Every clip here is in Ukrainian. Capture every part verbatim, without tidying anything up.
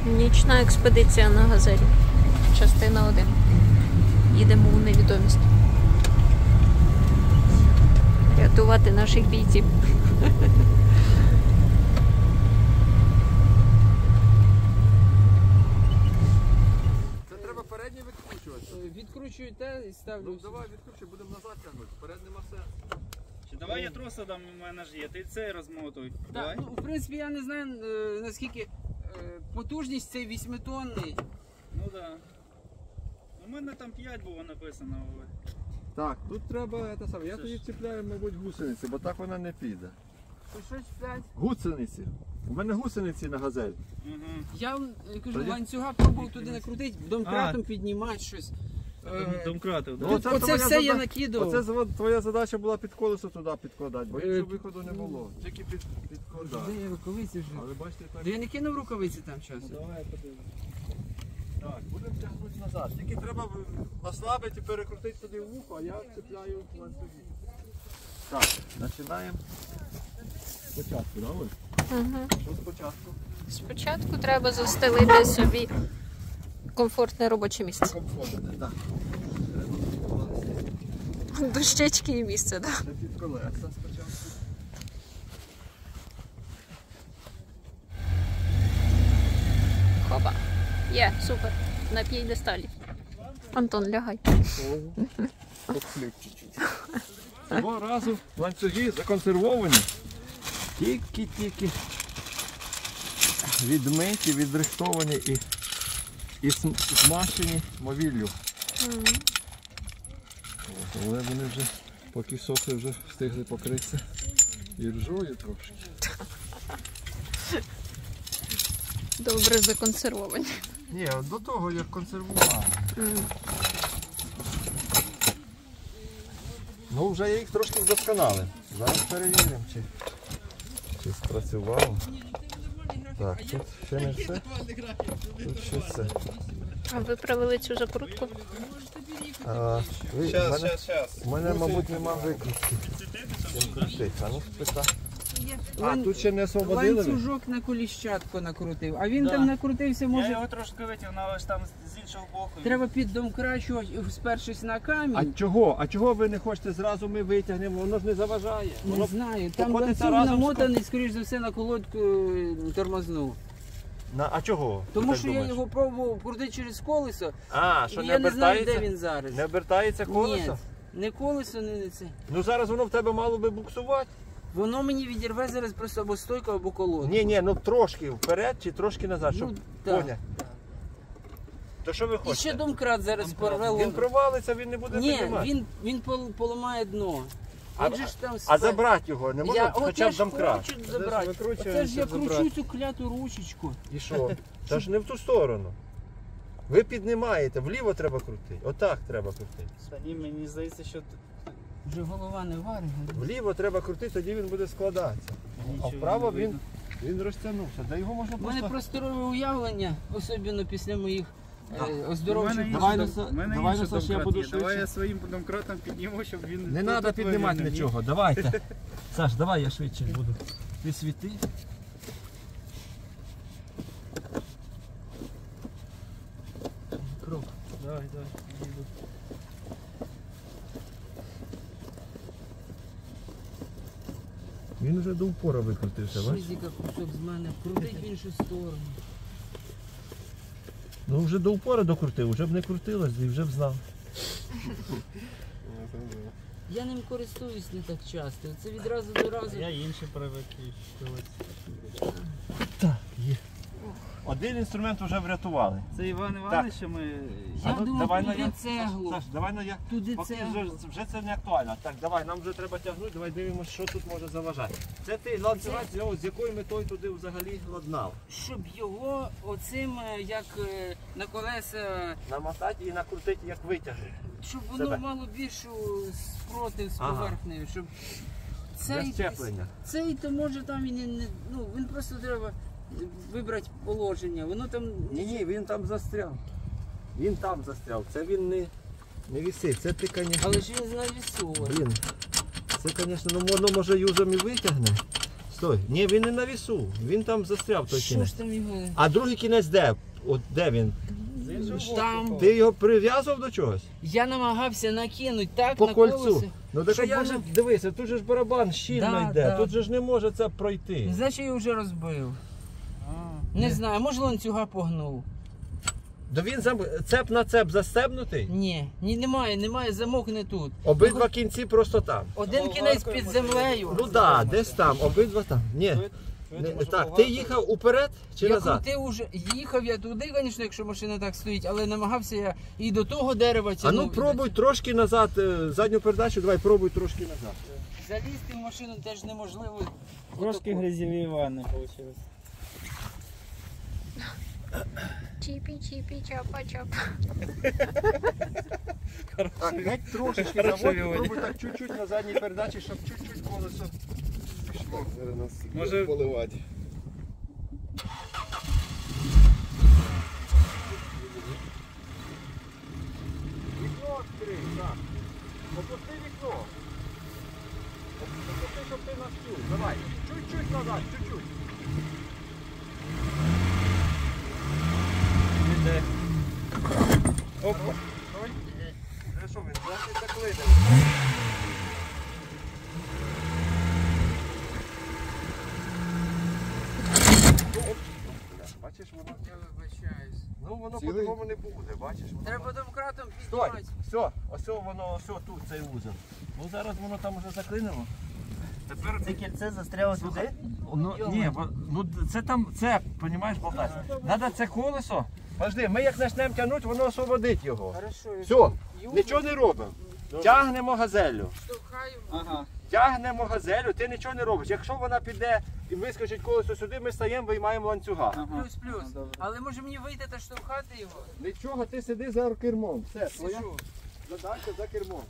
Нічна експедиція на газелі. Частина один. Їдемо у невідомість. Рятувати наших бійців. Це треба передній відкручувати. Відкручую те і ставлю. Ну давай відкручуй, будемо назад тягнути. Вперед нема сенсу. Чи давай я троса дам, у мене ж є, ти цей розмотуй. Так, Давай. ну, в принципі, я не знаю, е, наскільки е, потужність цей вісьмитонний. Ну так. Да. У мене там п'ять було написано. Але... Так, тут треба те саме. Я тоді вціпляю, мабуть, гусениці, бо так вона не піде. То щось п'ять. Гусениці. У мене гусениці на газель. Угу. Я е, кажу, Тоді? ланцюга пробував туди накрутити, домкратом піднімати щось. Е, Домкратив, Ну, да? Тут оце оце твоя все я зада- накидав. Оце зва- твоя задача була під колесо туди підкладати, бо Е, іншого виходу не було. Тільки під, підкладати. Де рукавиці вже? Але бачите, так. Да я не кинув рукавиці там часу. Давай подивимось. Так, будемо тягнути назад. Тільки треба ослабити і перекрутити туди вухо, а я цепляю ланцюги. Так, починаємо спочатку, да, Оль? Угу. Що спочатку? Спочатку треба застелити собі комфортне робоче місце. Комфортне, так. Дощечки і місце, так. Це під колеса спочатку. Хопа. Є, супер. На п'єдесталі. Антон, лягай. Подсліп чуть-чуть. Цього разу ланцюги законсервовані. Тільки-тільки відмиті, відрихтовані і, і см- змащені мовіллю. Mm. От, але вони вже, поки сохли, вже встигли покритися і ржою трошки. Добре законсервовані. Ні, до того як консервували. Mm. Ну вже я їх трошки вдосконалив. Зараз перевіримо, чи, чи спрацювало. Так, тут ще не все. Тут ще все. А ви провели цю закрутку? А, ви, в Щас, мене, щас, щас. у мене, мабуть, нема викрутки. Чим крутить. А ну спитай. А, Лан- тут ще не освободили? ви? Ланцюжок на коліщатку накрутив. А він Да. там накрутився, Я може, його трошки витягнув, але ж там з іншого боку. треба піддомкрачувати, спершись на А камінь. чого? А чого ви не хочете зразу ми витягнемо? Воно ж не заважає. Не Воно знаю, там покотиться ланцюг разом з намотаний, скоріш за все, на колодку е, тормознув. На, а чого? Тому ти що так я думаєш? його пробував крутити через колесо, А, і що не я не знаю, де обертається? він зараз. Не обертається колесо? Ні, не колесо, не, не це. Ну зараз воно в тебе мало би буксувати. Воно мені відірве зараз просто або стойку, або колодку. Ні, ні, ну трошки вперед чи трошки назад, щоб Ну, так. поняти. То що ви І ще хочете? домкрат зараз порве. Він провалиться, він не буде Ні, піднімати. він, він пол- поламає дно. А, Він же ж там а спе- забрати його не можна Я хоча оце б ж домкрат. хочу забрати. викручується, Оце ж я кручу забрати. цю кляту ручечку. І що? Та ж не в ту сторону. Ви піднімаєте, вліво треба крутити. Отак треба крутити. Та ні, мені здається, що... Вже голова не варить. Вліво треба крутити, тоді він буде складатися. А Нічого вправо не він, видно. він розтягнувся. Де його можна У мене просто... просторове уявлення, особливо після моїх е, У мене оздоровчих. інший Давай, дом- Наса- у мене давай, інший Насаш, я домкрат буду є. Давай швидше. я своїм домкратом підніму, щоб він... Не тут треба от піднімати вивів. нічого, давайте. Саш, давай я швидше буду. Ти світи. Крок. Давай, давай. їду. Він вже до упора викрутився, бачиш? Шизіка кусок з мене, крутить в іншу сторону. Ну вже до упора докрутив, вже б не крутилось і вже б знав. Я ним користуюсь не так часто. Це відразу до разу. Я інші привик. Так, є. Один інструмент вже врятували. Це Іван Іванович, що ми... Я А ну, думав, давай, ну, туди я- цеглу. Саш, давай ну я. Туди Поки цеглу. вже, вже це не актуально. Так, давай, нам вже треба тягнути, давай дивимося, що тут може заважати. Це ти ланцювати, з якою метою туди взагалі ладнав? Щоб його оцим, е, як е, на колеса, Намотати і накрутити, як витягнути. щоб воно Себе. мало більшу спротив з Ага. поверхнею, щоб Для цей, щеплення. цей то може там і не, не ну він просто треба вибрати положення. Воно там Ні, ні, він там застряв. Він там застряв. Це він не, не висить. Це ти, звісно. але ж він навісовує. Блін. Це, звісно, ну воно може юзом і витягне Стой. Ні, він не на вісу. Він там застряв той Що кінець. ж там його? А другий кінець де? От де він? Там. Ти його прив'язував до чогось? Я намагався накинути так По на кольцу. колесо. Ну так щоб я воно- ж дивися, тут же ж барабан щільно Да, йде. да. Тут же ж не може це пройти. Значить, я його вже розбив. А, Не знаю, може ланцюга погнув. То він зам... цеп на цеп застебнутий. Ні, ні, немає, немає, замок не тут. Обидва кінці просто там. Один Ну, кінець легко під йому землею. Ну так, да, десь там, обидва там. Ні. Не, так, ти їхав уперед чи Я назад? крутив уже, їхав я туди, звісно, якщо машина так стоїть, але намагався я і до того дерева А тягнув. ну пробуй трошки назад, е, задню передачу, давай пробуй трошки назад. Залізти в машину теж неможливо. Трошки грязеві ванни вийшло. Чіпі-чіпі, чапа-чапа. Так, геть трошечки Хорошо, заводь, Володя. пробуй так чуть-чуть на задній передачі, щоб чуть-чуть колесо пішло. Зараз нас Може- поливати. Вікно відкрий, так. Опусти вікно. Опусти, щоб ти нас чув. Давай. Чуть-чуть назад, чуть-чуть. Іде. Опа. Стой. Вже що, він зверху заклине. Бачиш, воно, Я вибачаюсь. ну воно Цілий? по-другому не буде, бачиш? Воно... Треба домкратом Стой, піднімати. все, ось воно, ось тут цей узел. Ну зараз воно там уже заклинило. Тепер Це кільце застряло туди? Ну, ні, бо, ну це там, це, розумієш, Богдан, треба це колесо. Подожди, ми як почнемо тягнути, воно освободить його. Хорошо, я Все, нічого не робимо. Тягнемо газелю. штовхаю. Ага. Тягнемо газелю, ти нічого не робиш. Якщо вона піде і вискочить колесо сюди, ми стаємо, виймаємо ланцюга. Ага. Плюс-плюс. Ну, добре. Але може мені вийти та штовхати його? Нічого, ти сиди за кермом. Все, твоя Сижу. задача за кермом.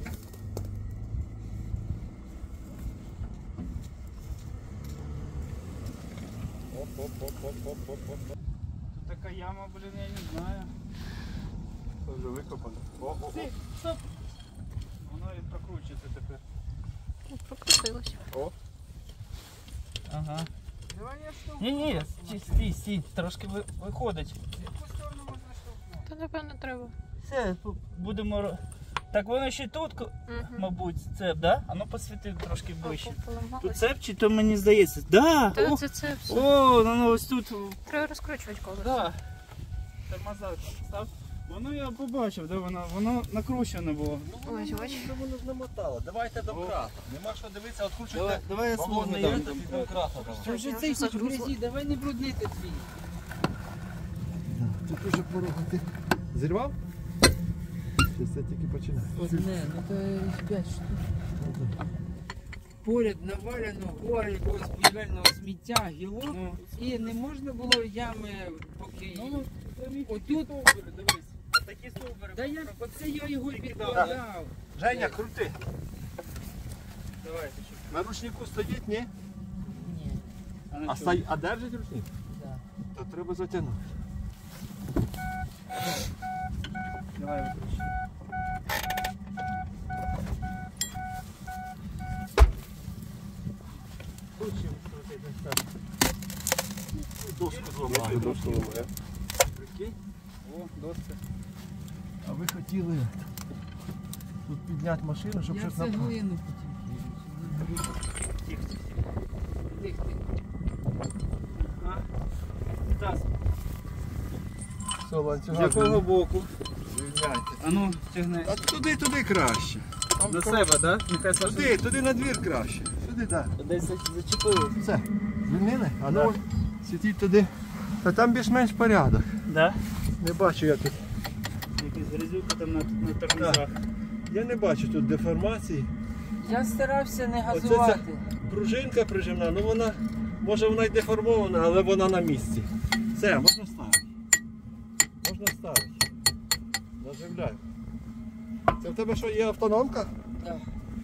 Оп-оп-оп-оп-оп-оп. Тут така яма, блін, я не знаю. Це вже викопано. О-о-о. Стоп. Воно і прокручується тепер. Покрутилось. О. Ага. Давай я штовхну. Ні, ні, стій, стій, стій, трошки ви- виходить. В яку сторону можна штовхнути? Та напевно треба. Все, будемо. ро- Так воно ще тут, ко- Угу. мабуть, цеп, да? А ну посвіти трошки ближче. Тут Поламалось. цеп чи то мені здається? Да! Та О, це це все. о, ну ось тут. Треба розкручувати колесо. Да. Тормоза став. Воно я побачив, да, воно, воно накручене було. Ось, ось. Ну, воно ж намотало. Давайте до крата. Нема що дивитися, Давай, откручуйте. давай я Бабу свого не дам. є, тоді до крата давай. Що вже цей хоч грязі, давай не бруднити твій. Тут уже порога ти зірвав? Щось це тільки починає. Одне, ну то п'ять штук. Поряд навалено гори якогось будівельного сміття, гілок, Ну. і не можна було ями поки. Ну, Отут, дивись. Такі стовбури. да я, оце я його і підкладав. Женя, крути. Давай, ти що? На ручнику стоїть, ні? Ні, А на А, чому? стай... а держить ручник? так. То треба затягнути. Давай викручуй. Доску зламали. Доску ламає. Прикинь? О, доска. А ви хотіли тут підняти машину, щоб Я щось на... цеглину хотів. Тихо, тихо. Тих, тих. А? Стас, Все, з ланцюга. якого боку? Звільняйте. А ну, тягни. А туди, туди краще. До себе, так? Нехай Саша Туди, туди на двір краще. Сюди, так. десь зач- зачепили. Все, звільнили? А Да. ну, світіть туди. Та там більш-менш порядок. Да? Не бачу я тут. Якась грязюка там на, на тормозах. Я не бачу тут деформації. Я старався не Оце газувати. Пружинка прижимна, ну вона, може вона й деформована, але вона на місці. Все, можна ставити. Можна ставити. Наживляй. Це в тебе що, є автономка? Так.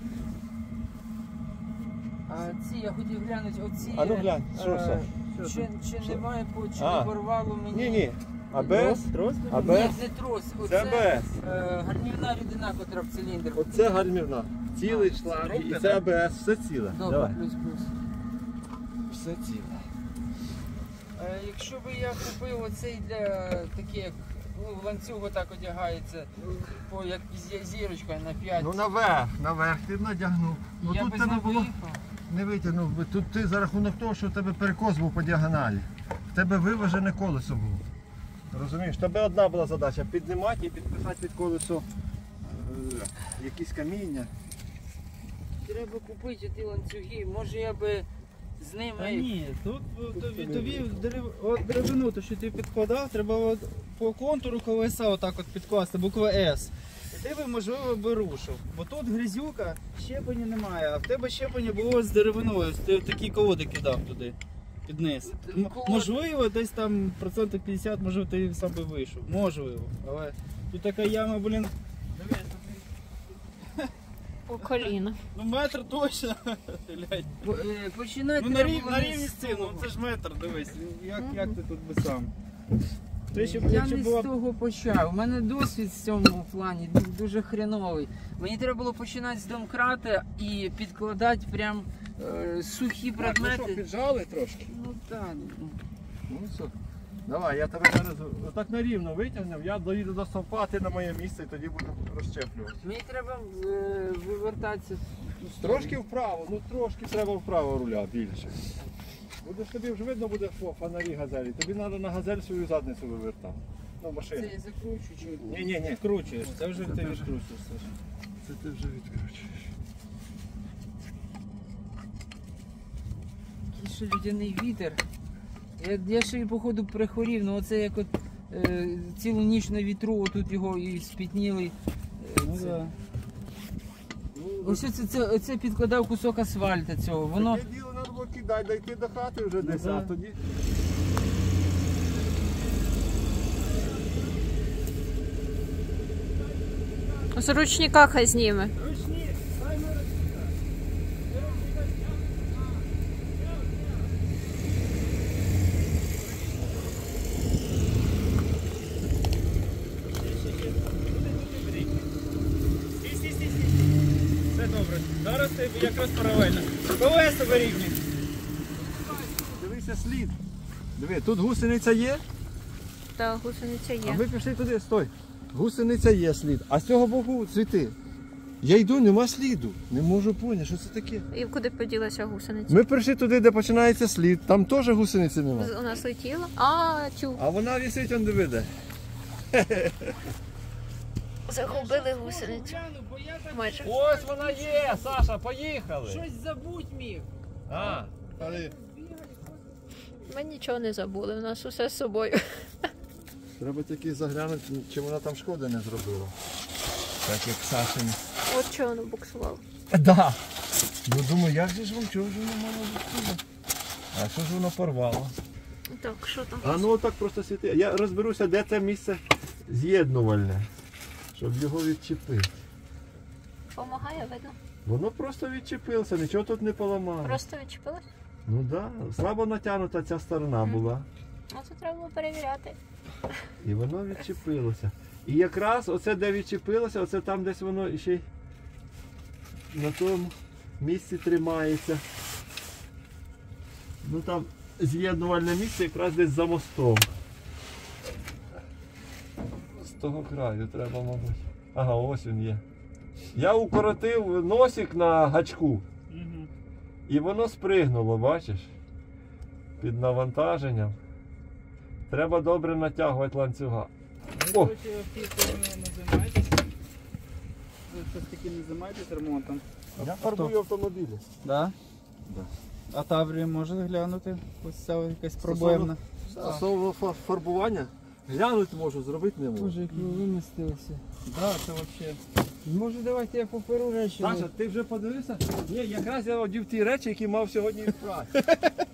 А ці, я хотів глянути, оці. А ну глянь, що е, це? Чи, чи немає, по- чи А. не порвало мені? Ні, ні. АБС? Трос? Ні, АБС? не трос. Це Оце АБС. е, гарнівна рідина, котра в циліндр. Оце гальмівна. Цілий шланг. І це АБС, все ціле. Добре, Давай. плюс-плюс. Все ціле. Е, Якщо б я купив оцей для таких, ну, ланцюг отак одягається, по як зі- зірочка на п'ять. Ну наверх, наверх ти б надягнув. Ну я тут без тебе нього було виїхав. не витягнув. би. Тут ти за рахунок того, що в тебе перекос був по діагоналі. В тебе виважене колесо було. Розумієш, в тебе одна була задача піднімати і підписати під колесо е, якісь каміння. Треба купити ті ланцюги, може я би з Та ними... ні, тут о, тобі, тобі дерев, от деревину, то що ти підкладав, треба от по контуру колеса отак от підкласти, буква С. І ти би, можливо, би рушив. Бо тут грязюка, щеплення немає, а в тебе щеплення було з деревиною, ти такі колоди кидав туди, під низ. М- Можливо, десь там процентів п'ятдесят, можливо, ти сам би вийшов. Можливо. Але тут така яма, блін, дивись, По коліна. ну метр точно. Глянь. По- е, Починати Ну на, треба рів, було на не рівні з з цим, того. ну це ж метр, дивись, як, як ти тут би сам. Ти ще, Я якщо не була з того почав. У мене досвід в цьому плані ду- дуже хреновий. Мені треба було починати з домкрата і підкладати прям е, сухі предмети. піджали трошки? Ну так. Ну все. Давай, я тебе зараз отак на рівно витягнув, я доїду до стовпа, ти на моє місце і тоді буду розчеплювати. Мені треба е, вивертатися. Трошки вправо, ну трошки треба вправо руля більше. Буде тобі вже видно буде по фонарі газелі. Тобі треба на газель свою задницю вивертати. Ну, Це машину. я закручу чи Ні, ні, ні. відкручуєш, це вже Це ти ти вже. відкручуєш. Саш. Це ти вже відкручуєш. який ще людяний вітер. Я, я ще й походу прихворів, ну оце як от е, цілу ніч на вітру, отут його і спітніли. Е, Ну, це. да. Ось це, це, оце підкладав кусок асфальта цього. Воно Таке діло треба було кидати, дійти до хати вже десь, да. а тоді. З ручника хай зніме. Стій, стій, стій, стій. Все добре. Зараз ти якраз паралельно. Колеса вирівні. Дивися слід. Диви, тут гусениця є, Та гусениця а є. ми пішли туди, стой. Гусениця є слід, а з цього боку цвіти. Я йду, нема сліду. Не можу поняти, що це таке. І куди поділася гусениця? Ми прийшли туди, де починається слід, там теж гусениці нема. У нас летіла. А, тю. А вона висить, он диви де. Загубили гусеницю. гляну, бо я так Майже. Ось вона є, Саша, поїхали. щось забудь міг. А, ходи. Ми нічого не забули, у нас усе з собою. Треба тільки заглянути, чи вона там шкоди не зробила. Так як Сашині. От чого воно буксувало. Да. Ну думаю, як же ж вам, чого ж воно мало бути? А що ж воно порвало? Так, що там? А ну отак просто світи. Я розберуся, де це місце з'єднувальне, щоб його відчепити. Помагає, видно. Воно просто відчепилося, нічого тут не поламало. Просто відчепилось. Ну так, да. Слабо натягнута ця сторона була. Ну це треба було перевіряти. І воно відчепилося. І якраз оце де відчепилося, оце там десь воно ще й на тому місці тримається. Ну там з'єднувальне місце якраз десь за мостом. З того краю треба, мабуть. Ага, ось він є. Я укоротив носик на гачку. Угу. І воно спригнуло, бачиш? Під навантаженням. Треба добре натягувати ланцюга. Ви, О! коротше, автівкою не займаєтесь? Ви щось таки не займаєтесь ремонтом? Я фарбую автомобілі. Да? Да. А Таврію можна глянути? Ось ця якась проблемна. Стосовно фа- фарбування, глянути можу, зробити не можу. Боже, як ви вимістилися. Да, це взагалі. Може давайте я поперу речі. Саша, ти вже подивився? Ні, якраз я одів ті речі, які мав сьогодні відправити.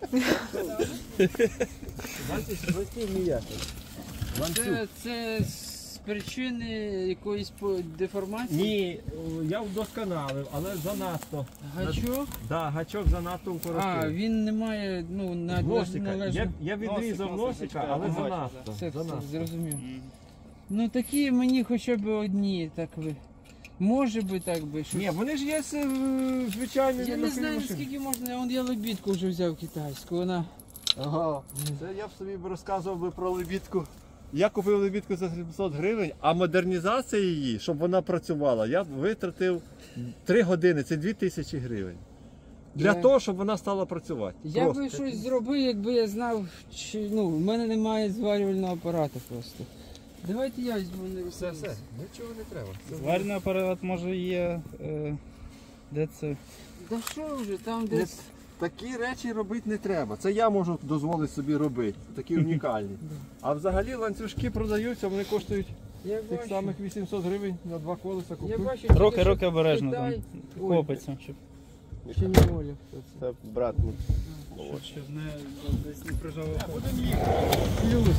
Бачиш, батьків ніяких. Це, це з причини якоїсь по- деформації? Ні, я вдосконалив, але занадто. Гачок? Да, гачок занадто укоротив. А, він не має, ну, на Носика. належно. Я, я відрізав Носик, носик, носика, гачка, але ага, занадто. Все, все, занадто. зрозумів. Ну такі мені хоча б одні, так ви. Може би так би. Що... Ні, вони ж є е, звичайні. Я не знаю, наскільки можна, я, я лебідку вже взяв китайську, вона... Ага, це я б собі б розказував би про лебідку. Я купив лебідку за сімсот гривень, а модернізація її, щоб вона працювала, я б витратив три години, це дві тисячі гривень. Для Я- того, щоб вона стала працювати. Я Просто. би щось зробив, якби я знав, чи... ну, в мене немає зварювального апарату просто. Давайте я візьму не Все, все, нічого не треба. Це Зварний апарат може є. Е, де це? Да що вже, там Не- десь... Такі речі робити не треба. Це я можу дозволити собі робити. Такі унікальні. А взагалі ланцюжки продаються, вони коштують Я тих бачу, самих вісімсот гривень на два колеса я купив. бачу, Роки, тільки роки що обережно там. Китай- Ой, Хлопець. Щоб, Ще не Оля, хто це? Це брат мій. щоб не, десь не прижав. Плюс.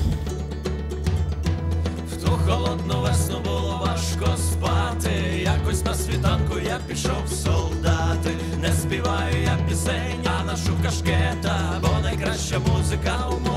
В ту холодну весну було важко спати. Якось на світанку я пішов в солдати. Не співаю я пісень, а ношу кашкета, бо найкраща музика у